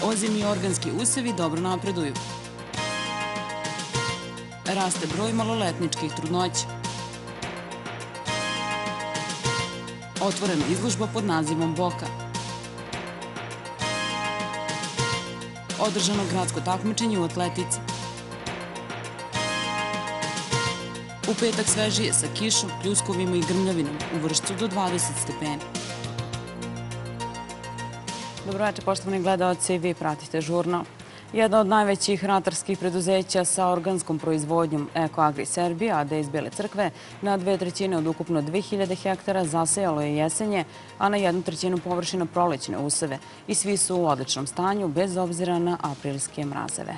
Ozimi i organski usevi dobro napreduju. Raste broj maloletničkih trudnoća. Otvorena izložba pod nazivom Boka. Održano gradsko takmičenje u atletici. U petak svežije sa kišom, pljuskovima i grmljavinom, u Vršcu do 20 stepeni. Dobroveče, poštovani gledaoci, vi pratite žurnal. Jedna od najvećih ratarskih preduzeća sa organskom proizvodnjom Eko Agri Serbija, AD iz Bele Crkve, na 2/3 od ukupno 2000 hektara zasejalo je jesenje, a na 1/3 površina prolećne useve. I svi su u odličnom stanju, bez obzira na aprilske mrazeve.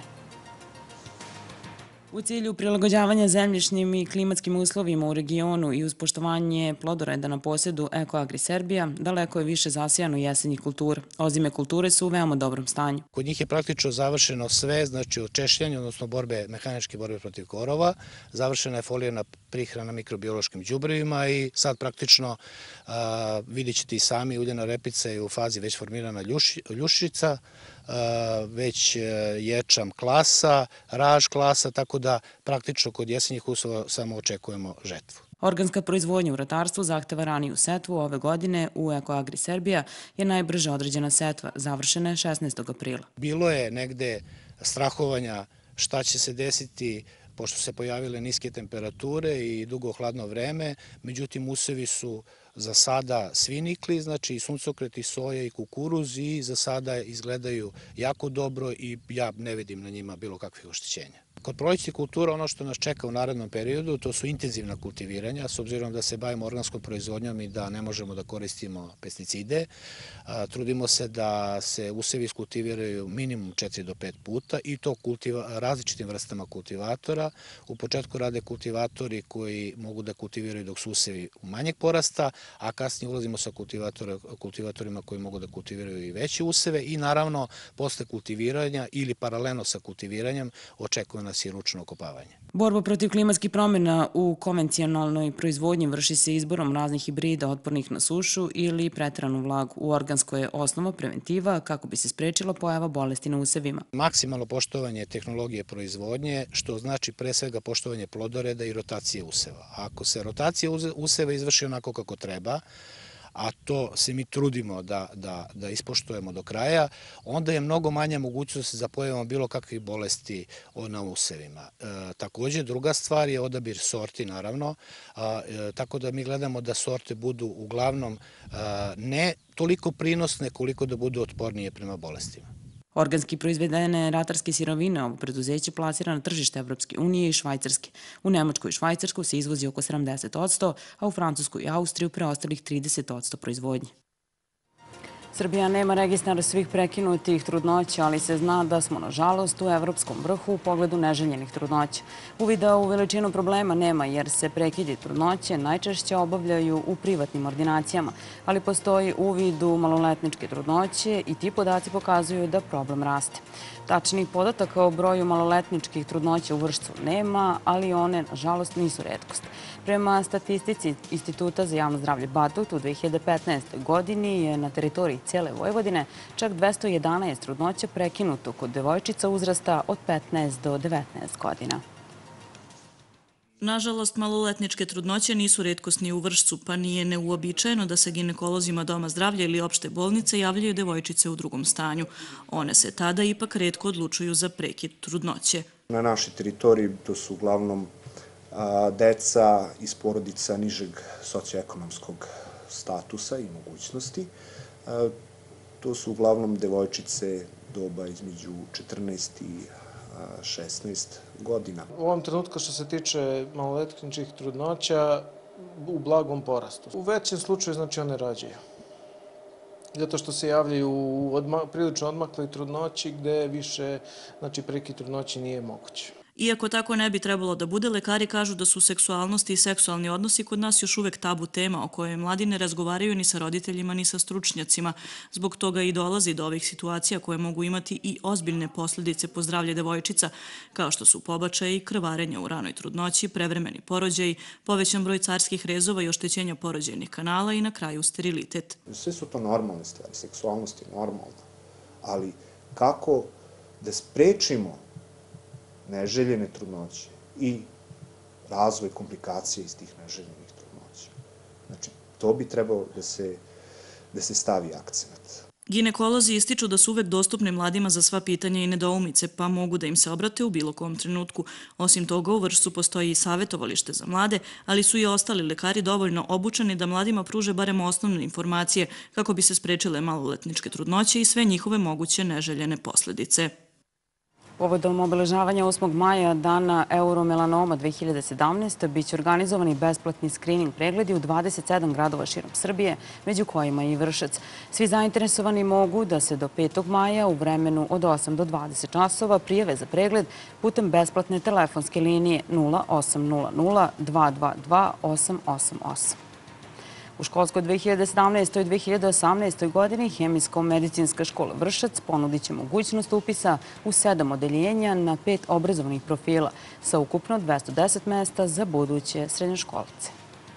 U cilju prilagođavanja zemljišnim i klimatskim uslovima u regionu i uz poštovanje plodoreda na posjedu Eko Agri Serbija, daleko je više zasijano jesenjih kultura. Ozime kulture su u veoma dobrom stanju. Kod njih je praktično završeno sve, znači od češljanja, odnosno mehaničke borbe protiv korova, završena je folijna prihrana mikrobiološkim đubrevima i sad praktično vidjet ćete i sami, uljana repica je u fazi već formirana ljušica, već ječam klasa, raž klasa, tako da praktično kod jesenjih useva samo očekujemo žetvu. Organska proizvodnja u ratarstvu zahteva raniju setvu. Ove godine u Eko Agri Serbija je najbrže određena setva, završena je 16. aprila. Bilo je negde strahovanja šta će se desiti pošto se pojavile niske temperature i dugo hladno vreme, međutim usevi su za sada svi nikli, znači i suncokret, i soja, i kukuruz, i za sada izgledaju jako dobro i ja ne vidim na njima bilo kakvih oštećenja. Kod prolećnih kultura ono što nas čeka u narednom periodu to su intenzivna kultiviranja, s obzirom da se bavimo organskom proizvodnjom i da ne možemo da koristimo pesticide. Trudimo se da se usevi iskultiviraju minimum 4 do 5 puta i to različitim vrstama kultivatora. U početku rade kultivatori koji mogu da kultiviraju dok su usevi u manjeg porasta, a kasnije ulazimo sa kultivatorima koji mogu da kultiviraju i veće useve i naravno posle kultiviranja ili paralelno sa kultiviranjem očekuje nas i ručno okopavanje. Borba protiv klimatskih promjena u konvencionalnoj proizvodnji vrši se izborom raznih hibrida otpornih na sušu ili preteranu vlagu. U organskoj je osnova preventiva kako bi se sprečila pojava bolesti na usevima. Maksimalno poštovanje tehnologije proizvodnje, što znači pre svega poštovanje plodoreda i rotacije useva. Ako se rotacija useva izvrši onako kako treba, a to se mi trudimo da ispoštujemo do kraja, onda je mnogo manja mogućnost za pojavom bilo kakvih bolesti na usevima. Također, druga stvar je odabir sorti, naravno, tako da mi gledamo da sorte budu uglavnom ne toliko prinosne koliko da budu otpornije prema bolestima. Organski proizvedene ratarske sirovine ovo preduzeće plasira na tržište Evropske unije i Švajcarske. U Nemačku i Švajcarsku se izvozi oko 70%, a u Francusku i Austriju preostalih 30% proizvodnje. Srbija nema registar svih prekinutih trudnoća, ali se zna da smo, nažalost, u evropskom vrhu u pogledu neželjenih trudnoća. Uvida u veličinu problema nema jer se prekidi trudnoće najčešće obavljaju u privatnim ordinacijama, ali postoji uvid u maloletničke trudnoće i ti podaci pokazuju da problem raste. Tačnih podataka o broju maloletničkih trudnoća u Vršcu nema, ali one, nažalost, nisu retkost. Prema statistici Instituta za javno zdravlje Batut, u 2015. godini je na teritoriji cijele Vojvodine čak 211 trudnoća prekinuto kod devojčica uzrasta od 15 do 19 godina. Nažalost, maloletničke trudnoće nisu retkost ni u Vršcu, pa nije neuobičajeno da se ginekolozima Doma zdravlja ili opšte bolnice javljaju devojčice u drugom stanju. One se tada ipak retko odlučuju za prekid trudnoće. Na našoj teritoriji to su uglavnom deca iz porodica nižeg socioekonomskog statusa i mogućnosti. To su uglavnom devojčice doba između 14 i 16 godina. U ovom trenutku što se tiče maloletničkih trudnoća u blagom porastu. U većem slučaju znači one rađaju. Zato što se javljaju u prilično odmakloj trudnoći gde više prekid trudnoći nije moguće. Iako tako ne bi trebalo da bude, lekari kažu da su seksualnost i seksualni odnosi kod nas još uvek tabu tema o kojoj mladi ne razgovaraju ni sa roditeljima ni sa stručnjacima. Zbog toga i dolazi do ovih situacija koje mogu imati i ozbiljne posljedice po zdravlje devojčica, kao što su pobačaj i krvarenje u ranoj trudnoći, prevremeni porođaj, povećan broj carskih rezova i oštećenja porođajnih kanala i na kraju sterilitet. Sve su to normalne stvari, seksualnost je normalna, ali kako da sprečimo neželjene trudnoće i razvoj komplikacija iz tih neželjenih trudnoća. Znači, to bi trebalo da se stavi akcenat. Ginekolozi ističu da su uvek dostupni mladima za sva pitanja i nedoumice, pa mogu da im se obrate u bilo kom trenutku. Osim toga, u Vršcu postoji i savjetovalište za mlade, ali su i ostali lekari dovoljno obučeni da mladima pruže barem osnovne informacije kako bi se sprečile maloletničke trudnoće i sve njihove moguće neželjene posledice. Povodom obeležavanja 8. maja dana Euromelanoma 2017. biće organizovani besplatni skrining pregledi u 27 gradova širom Srbije, među kojima i Vršac. Svi zainteresovani mogu da se do 5. maja u vremenu od 8 do 20 časova prijave za pregled putem besplatne telefonske linije 0800 222 888. U školskoj 2017. i 2018. godini Hemijsko-medicinska škola Vršac ponudit će mogućnost upisa u 7 odeljenja na 5 obrazovnih profila sa ukupno 210 mesta za buduće srednjoškolice.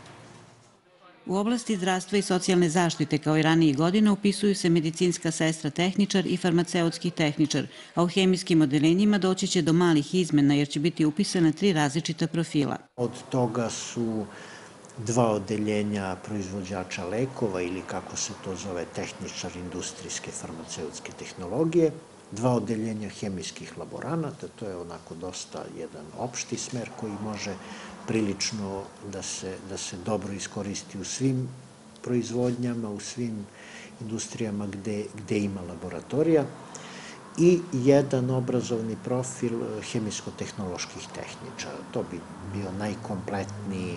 U oblasti zdravstva i socijalne zaštite kao i ranijih godina upisuju se medicinska sestra tehničar i farmaceutski tehničar, a u hemijskim odeljenjima doći će do malih izmena jer će biti upisana 3 različita profila. Od toga su 2 odeljenja proizvođača lekova ili kako se to zove tehničar industrijske farmaceutske tehnologije, 2 odeljenja hemijskih laboranata, to je onako dosta jedan opšti smer koji može prilično da se dobro iskoristi u svim proizvodnjama, u svim industrijama gde ima laboratorija i jedan obrazovni profil hemijsko-tehnoloških tehničara. To bi bio najkompletniji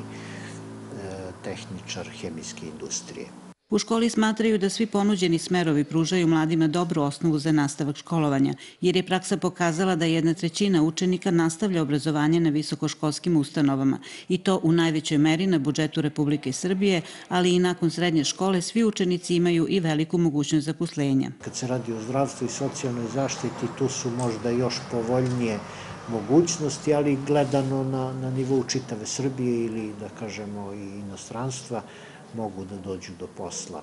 tehničar hemijske industrije. U školi smatraju da svi ponuđeni smerovi pružaju mladima dobru osnovu za nastavak školovanja, jer je praksa pokazala da 1/3 učenika nastavlja obrazovanje na visokoškolskim ustanovama i to u najvećoj meri na budžetu Republike Srbije, ali i nakon srednje škole svi učenici imaju i veliku mogućnost zaposlenja. Kad se radi o zdravstvu i socijalnoj zaštiti, tu su možda još povoljnije mogućnosti, ali gledano na nivou čitave Srbije ili, da kažemo, i inostranstva, mogu da dođu do posla.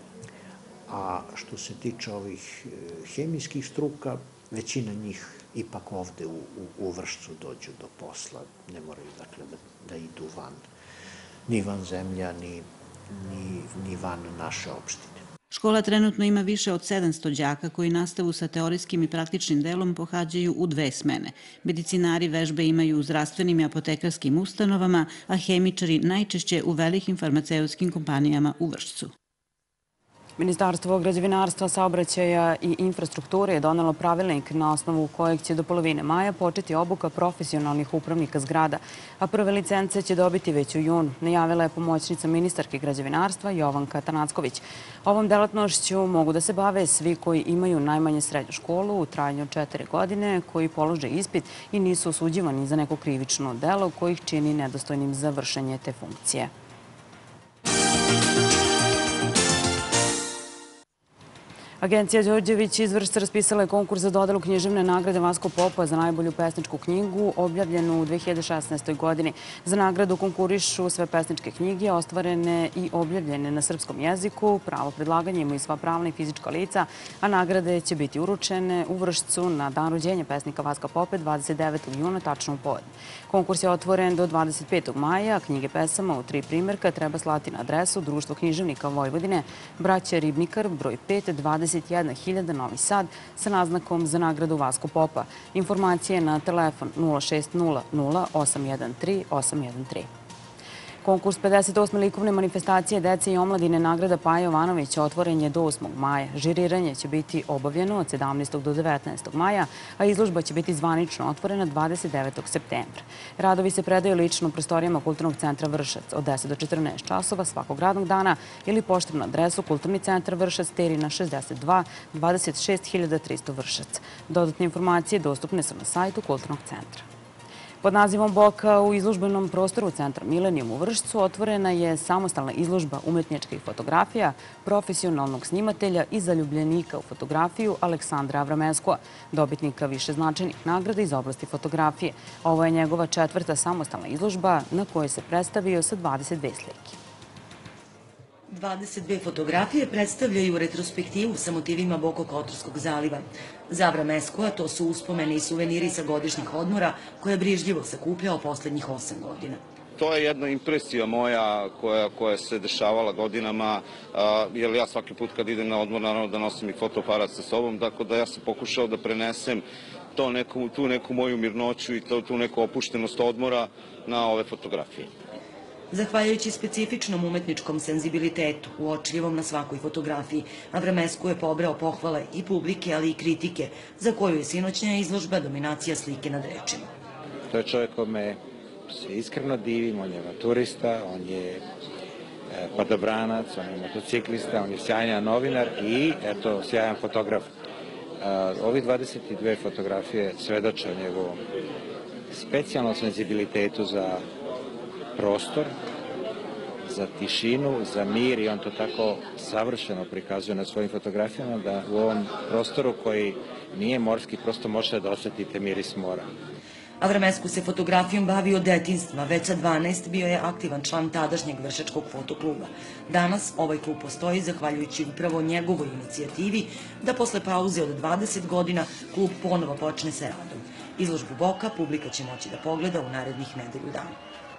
A što se tiče ovih hemijskih struka, većina njih ipak ovde u Vršcu dođu do posla. Ne moraju, dakle, da idu ni van zemlja, ni van naše opštine. Škola trenutno ima više od 700 đaka koji nastavu sa teorijskim i praktičnim delom pohađaju u 2 smene. Medicinari vežbe imaju u zdravstvenim i apotekarskim ustanovama, a hemičari najčešće u velikim farmaceutskim kompanijama u Vršcu. Ministarstvo građevinarstva, saobraćaja i infrastrukture je donelo pravilnik na osnovu kojeg će do polovine maja početi obuka profesionalnih upravnika zgrada, a prve licence će dobiti već u junu, najavila je pomoćnica ministarke građevinarstva Jovanka Tanacković. Ovom delatnošću mogu da se bave svi koji imaju najmanje srednju školu u trajanju od 4 godine, koji polože ispit i nisu osuđivani za neko krivično delo koje ih čini nedostojnim za vršenje te funkcije. Agencija Đorđević iz Vršca raspisala je konkurs za dodelu književne nagrade Vasko Popa za najbolju pesničku knjigu objavljenu u 2016. godini. Za nagradu konkurišu sve pesničke knjige ostvarene i objavljene na srpskom jeziku. Pravo predlaganja imaju sva pravna i fizička lica, a nagrade će biti uručene u Vršcu na dan rođenja pesnika Vaska Pope 29. juna, tačno u podne. Konkurs je otvoren do 25. maja. Knjige pesama u 3 primerka treba slati na adresu Društvo književnika Vojvodine, Braća Ribnikar, broj 5, 21.000 Novi Sad sa naznakom za nagradu Vasko Popa. Informacije na telefon 0600 813 813. Konkurs 58. likovne manifestacije dece i omladine nagrada Paja Jovanovića otvoren je do 8. maja. Žiriranje će biti obavljeno od 17. do 19. maja, a izložba će biti zvanično otvorena 29. septembra. Radovi se predaju lično u prostorijama Kulturnog centra Vršac od 10 do 14 časova svakog radnog dana ili poštom na adresu Kulturni centar Vršac, Terina 62, 26.300 Vršac. Dodatne informacije dostupne su na sajtu Kulturnog centra. Pod nazivom Boka u izložbenom prostoru centra Milenijum u Vršcu otvorena je samostalna izložba umetničkih fotografija profesionalnog snimatelja i zaljubljenika u fotografiju Aleksandra Avrameskova, dobitnika višeznačajnih nagrada iz oblasti fotografije. Ovo je njegova 4. samostalna izložba na kojoj se predstavio sa 22 slike. 22 fotografije predstavljaju retrospektivu sa motivima Bokokotorskog zaliva. Za Avrameskua to su uspomene i suveniri sa godišnjih odmora koje je brižljivo sakupljao poslednjih 8 godina. To je jedna impresija moja koja se dešavala godinama, jer ja svaki put kad idem na odmor naravno da nosim i fotoaparat sa sobom, tako da ja sam pokušao da prenesem tu neku moju mirnoću i tu neku opuštenost odmora na ove fotografije. Zahvaljujući specifičnom umetničkom senzibilitetu, uočljivom na svakoj fotografiji, Avramescu je pobrao pohvale i publike, ali i kritike, za koju je sinoćnja izložba dominacija slike nad rečima. To je čovjek kome se iskreno divim, on je avanturista, on je padobranac, on je motociklista, on je sjajan novinar i, eto, sjajan fotograf. Ovi 22 fotografije svedoče o njegovom specijalnom senzibilitetu za prostor, za tišinu, za mir i on to tako savršeno prikazuje na svojim fotografijama da u ovom prostoru koji nije morski prosto možete da osetite miris mora. Avramescu se fotografijom bavio od detinjstva, već sa 12 bio je aktivan član tadašnjeg Vršačkog fotokluba. Danas ovaj klub postoji zahvaljujući upravo njegovoj inicijativi da posle pauze od 20 godina klub ponovo počne sa radom. Izložbu Boka publika će moći da pogleda u narednih nedelju dana.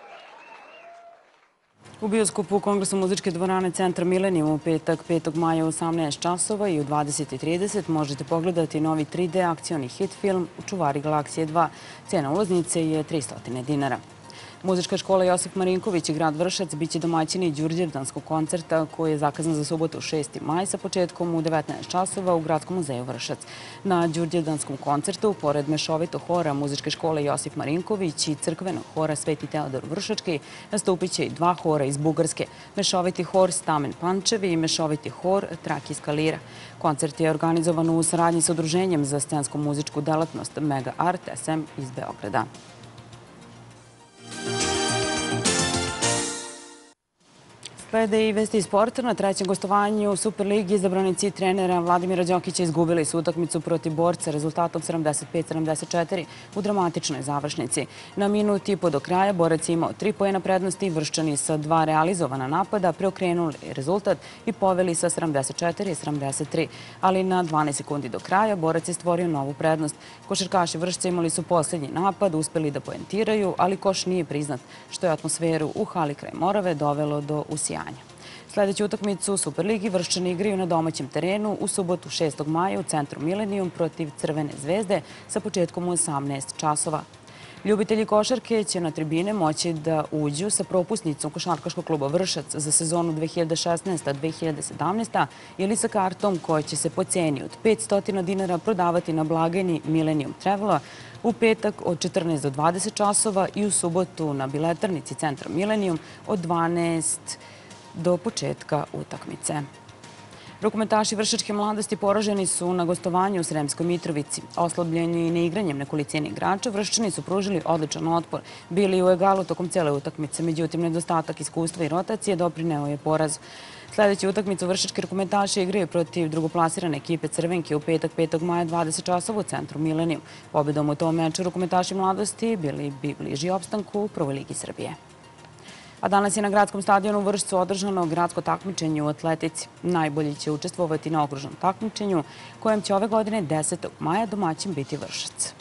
U bioskopu Kongresu muzičke dvorane Centra Milenijum u petak 5. maja u 18 časova i u 20:30 možete pogledati novi 3D akcioni hit film Čuvari galaksije 2. Cena ulaznice je 300 dinara. Muzička škola Josif Marinković i grad Vršac biće domaćini Đurđevdanskog koncerta koji je zakazan za subotu 6. maj sa početkom u 19 časova u Gradskom muzeju Vršac. Na Đurđevdanskom koncertu, pored mešovitog hora Muzičke škole Josif Marinković i crkvenog hora Sveti Teodor Vršački, nastupit će i 2 hora iz Bugarske, mešoviti hor Stamen Pančevi i mešoviti hor Trakijska lira. Koncert je organizovan u saradnji sa Udruženjem za scensku muzičku delatnost Mega Art SM iz Beograda. Slede i vesti iz sporta. Na trećem gostovanju u Superligi izabranici trenera Vladimira Đokića izgubili su utakmicu protiv Borca rezultatom 75-74 u dramatičnoj završnici. Na minut i po do kraja Borac je imao 3 poena prednosti, Vrščani sa 2 realizovana napada preokrenuli rezultat i poveli sa 74-73. Ali na 12 sekundi do kraja Borac je stvorio novu prednost. Košarkaši Vršca imali su posljednji napad, uspeli da poentiraju, ali koš nije priznat, što je atmosferu u hali kraj Morave dovelo do usijanja. Sljedeću utakmicu u Superligi Vrščani igraju na domaćem terenu u subotu 6. maja u Centru Milenijum protiv Crvene zvezde sa početkom u 18 časova. Ljubitelji košarke će na tribine moći da uđu sa propusnicom Košarkaškog kluba Vršac za sezonu 2016-2017 ili sa kartom koja će se po ceni od 500 dinara prodavati na blagajni Millennium Travela u petak od 14 do 20 časova i u subotu na biletarnici Centra Milenijum od 12 do početka utakmice. Rukometaši Vršačke mladosti poraženi su na gostovanju u Sremskoj Mitrovici. Oslabljeni neigranjem nekolicine igrača, Vrščani su pružili odličan otpor. Bili u egalu tokom cijele utakmice, međutim nedostatak iskustva i rotacije doprineo je porazu. Sljedeću utakmicu Vršački rukometaši igraju protiv drugoplasirane ekipe Crvenke u petak 5. maja 20 časova u Centru Milenijum. Pobedom u tom meču rukometaši mladosti bili bi bliži opstanku u Prvoj ligi Srbije. A danas je na gradskom stadionu u Vršcu održano gradsko takmičenje u atletici. Najbolji će učestvovati na okružnom takmičenju, kojem će ove godine 10. maja domaćin biti Vršac.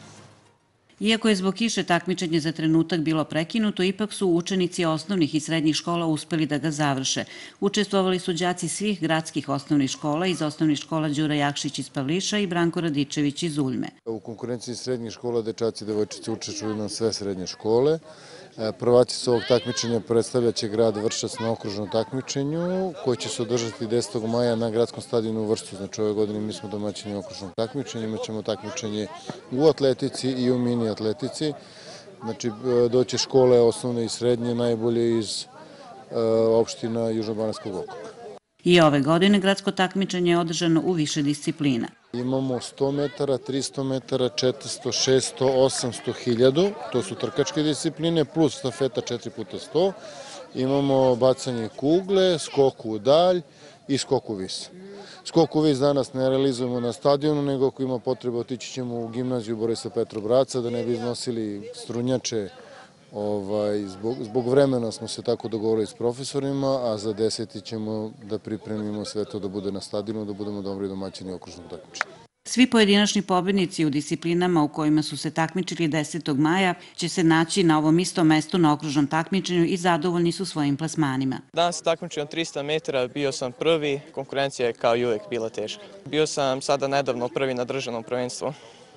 Iako je zbog kiše takmičenje za trenutak bilo prekinuto, ipak su učenici osnovnih i srednjih škola uspeli da ga završe. Učestvovali su đaci svih gradskih osnovnih škola iz osnovnih škola Đura Jakšić iz Pavliša i Branko Radičević iz Uljme. U konkurenciji srednjih škola dečaci i devojčice učestvuju na sve srednje škole. Prvaci s ovog takmičenja predstavljaće grad Vršac na okružnom takmičenju koji će se održati 10. maja na gradskom stadionu u Vršcu. Znači ove godine mi smo domaćini okružnog takmičenja, imat ćemo takmičenje u atletici i u mini atletici. Znači doće škole osnovne i srednje najbolje iz opština Južnobanatskog okruga. I ove godine gradsko takmičenje je održano u više disciplina. Imamo 100 metara, 300 metara, 400, 600, 800, 1000. To su trkačke discipline, plus stafeta 4x100. Imamo bacanje kugle, skok u dalj i skok u vis. Skok u vis danas ne realizujemo na stadionu, nego ako ima potreba otići ćemo u gimnaziju Borisa Petrobraca da ne bi iznosili strunjače Zbog vremena smo se tako dogovorili s profesorima, a za 10. ćemo da pripremimo sve to da bude na stadionu, da budemo dobri domaćini okružnog takmičenja. Svi pojedinačni pobednici u disciplinama u kojima su se takmičili 10. maja će se naći na ovom istom mestu na okružnom takmičenju i zadovoljni su svojim plasmanima. Danas se takmičio 300 metara, bio sam prvi, konkurencija je kao i uvek bila teška. Bio sam sada nedavno prvi na državnom prvenstvu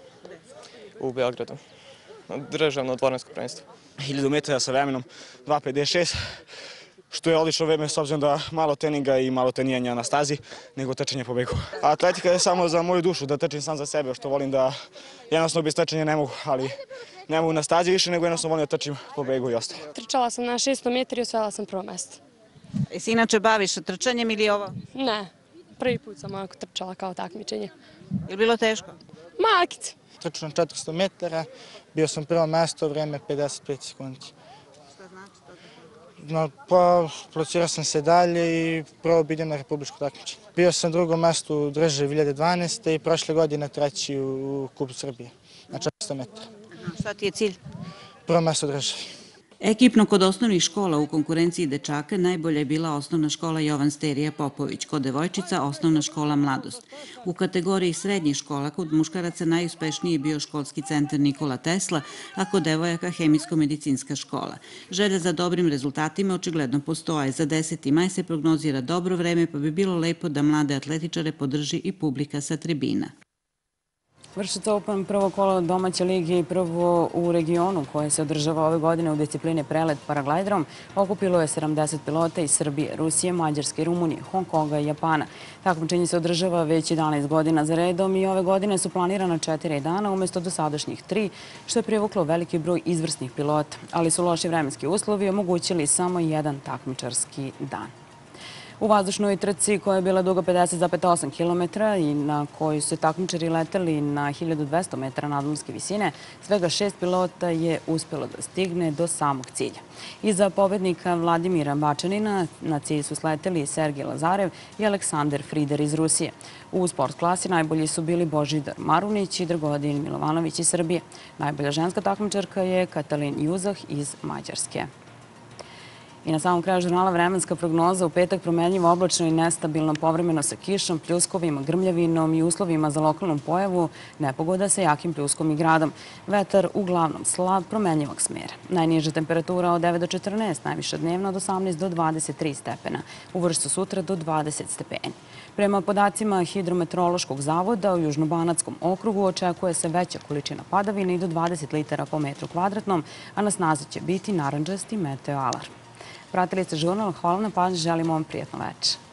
u Beogradu, državno dvoransko prvenstvo. 1000 metara sa vremenom 2.56, što je odlično vreme s obzirom da malo treninga i malo treniranja na stazi, nego trčanje po begu. Atletika je samo za moju dušu, da trčim sam za sebe, što volim da jednostavno bez trčanja ne mogu, ali ne mogu na stazi više, nego jednostavno volim da trčim po begu i ostalo. Trčala sam na 600 metara i osvojila sam prvo mesto. Jesi inače baviš trčanjem ili ovo? Ne, prvi put sam onako trčala kao takmičenje. Je li bilo teško? Malkice. Trčao sam 400 metara, bio sam prvo mesto, vreme 55 sekundi. Šta znači to? Pa, plasirao sam se dalje i probao bi idem na republičko takmičenje. Bio sam drugo mesto u državi 2012. i prošle godine treći u Kupu Srbije, na 400 metara. Šta ti je cilj? Prvo mesto u državi. Ekipno kod osnovnih škola u konkurenciji dečaka najbolja je bila osnovna škola Jovan Sterija Popović, kod devojčica osnovna škola Mladost. U kategoriji srednjih škola kod muškaraca najuspešniji je bio školski centar Nikola Tesla, a kod devojaka hemijsko-medicinska škola. Želja za dobrim rezultatima očigledno postoje. Za 10. maj se prognozira dobro vreme, pa bi bilo lepo da mlade atletičare podrži i publika sa tribina. Vršac Open prvo kolo domaće lige i prvo u regionu koje se održava ove godine u disciplini prelet paraglajderom okupilo je 70 pilota iz Srbije, Rusije, Mađarske, Rumunije, Hong Konga i Japana. Takmičenje se održava već 11 godina za redom i ove godine su planirana 4 dana umjesto dosadašnjih 3, što je privuklo veliki broj izvrsnih pilota, ali su loši vremenski uslovi omogućili samo jedan takmičarski dan. U vazdušnoj trci koja je bila duga 50,8 km i na kojoj su takmičari leteli na 1200 metara nadmorske visine, svega 6 pilota je uspjelo da stigne do samog cilja. Iza pobednika Vladimira Bačanina na cilj su sleteli Sergej Lazarev i Aleksandar Frider iz Rusije. U sport klasi najbolji su bili Božidar Marunić i Dragodin Milovanović iz Srbije. Najbolja ženska takmičarka je Katalin Juzah iz Mađarske. I na samom kraju žurnala vremenska prognoza: u petak promenljivo oblačno i nestabilno, povremeno sa kišom, pljuskovima, grmljavinom i uslovima za lokalnu pojavu, nepogoda sa jakim pljuskom i gradom. Vetar uglavnom slab, promenljivog smjera. Najniža temperatura od 9 do 14, najviša dnevna od 18 do 23 stepena. U Vršcu sutra do 20 stepeni. Prema podacima Hidrometeorološkog zavoda u Južnobanatskom okrugu očekuje se veća količina padavina i do 20 litara po metru kvadratnom, a na snazi će biti narandžasti meteo alarm. Pratili ste žurnal, hvala na pažnji, želimo vam prijatno večer.